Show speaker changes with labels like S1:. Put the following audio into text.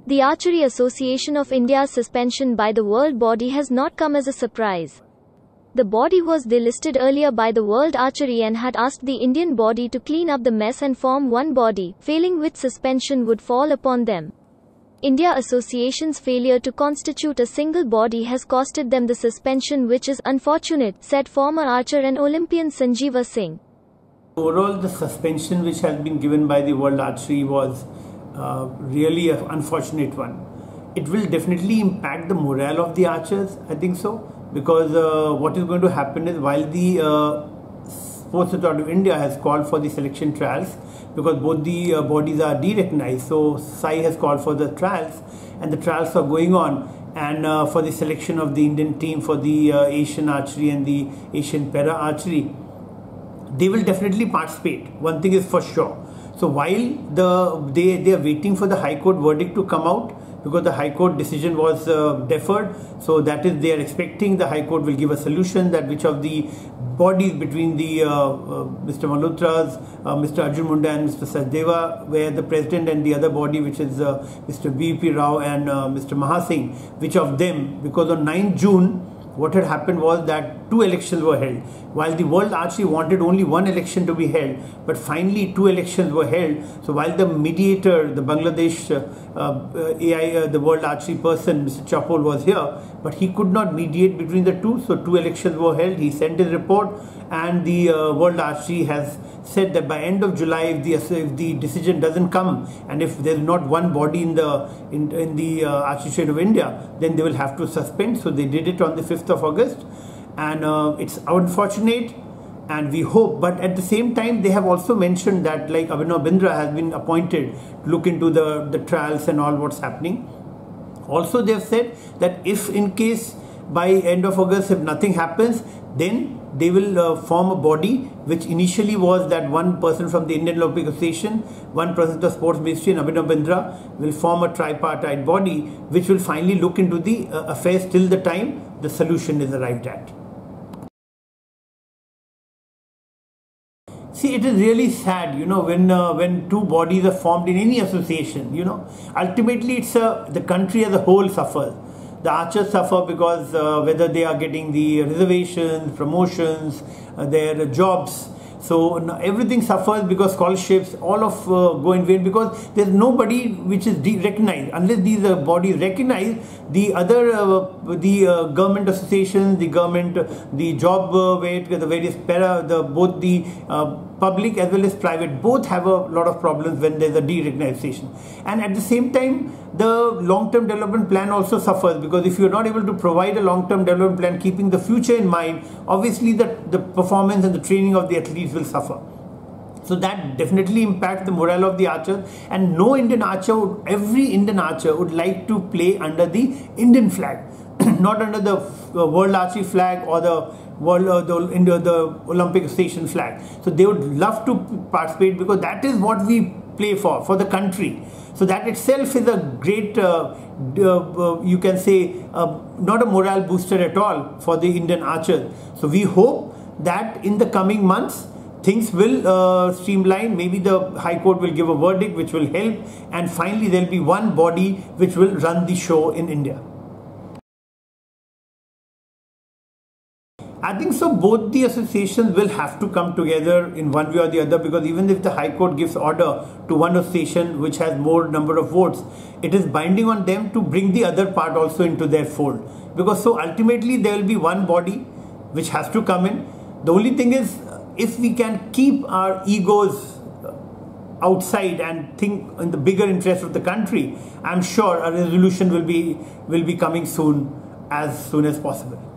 S1: The Archery Association of India's suspension by the world body has not come as a surprise. The body was delisted earlier by the World Archery and had asked the Indian body to clean up the mess and form one body, failing which suspension would fall upon them. India Association's failure to constitute a single body has costed them the suspension, which is unfortunate, said former archer and Olympian Sanjeeva Singh.
S2: Overall, the suspension which has been given by the World Archery was really an unfortunate one. It will definitely impact the morale of the archers, I think so, because what is going to happen is, while the Sports Authority of India has called for the selection trials, because both the bodies are de-recognized, so SAI has called for the trials, and the trials are going on, and for the selection of the Indian team for the Asian Archery and the Asian Para Archery, they will definitely participate. One thing is for sure. So while they are waiting for the High Court verdict to come out, because the High Court decision was deferred, so that is, they are expecting the High Court will give a solution that which of the bodies between the Mr. Malhotra's, Mr. Arjun Munda and Mr. Sachdeva, where the president, and the other body which is Mr. V.P. Rao and Mr. Mahasingh, which of them, because on 9 June, what had happened was that 2 elections were held. While the World Archery wanted only 1 election to be held, but finally 2 elections were held. So while the mediator, the Bangladesh the World Archery person, Mr. Chapol, was here, but he could not mediate between the two. So 2 elections were held. He sent his report, and the World Archery has said that by end of July, if the decision doesn't come, and if there's not one body in the Archery Association of India, then they will have to suspend. So they did it on the 5th of August, and it's unfortunate, and we hope, but at the same time they have also mentioned that, like, Abhinav Bindra has been appointed to look into the trials and all what's happening. Also, they have said that if in case by end of August, if nothing happens, then they will form a body, which initially was that one person from the Indian Olympic Association, one person from the Sports Ministry, and Abhinav Bindra will form a tripartite body, which will finally look into the affairs till the time the solution is arrived at. See, it is really sad, you know, when 2 bodies are formed in any association, you know. Ultimately, it's the country as a whole suffers. The archers suffer because whether they are getting the reservations, promotions, their jobs. So everything suffers because scholarships, all of go in vain, because there's nobody which is recognized. Unless these bodies recognize the other, government associations, the government, the job, the various both the public as well as private, both have a lot of problems when there's a de-recognition. And at the same time, the long-term development plan also suffers, because if you're not able to provide a long-term development plan keeping the future in mind, obviously the performance and the training of the athletes will suffer. So that definitely impacts the morale of the archers, and no Indian archer, every Indian archer would like to play under the Indian flag, not under the World Archery flag or the the Olympic Association flag. So they would love to participate, because that is what we play for the country. So that itself is a great, you can say, not a morale booster at all for the Indian archers. So we hope that in the coming months, things will streamline. Maybe the High Court will give a verdict which will help, and finally there will be one body which will run the show in India. I think so both the associations will have to come together in one way or the other, because even if the High Court gives order to one association which has more number of votes, it is binding on them to bring the other part also into their fold, because so ultimately there will be one body which has to come in. The only thing is, if we can keep our egos outside and think in the bigger interest of the country, I'm sure a resolution will be coming soon as possible.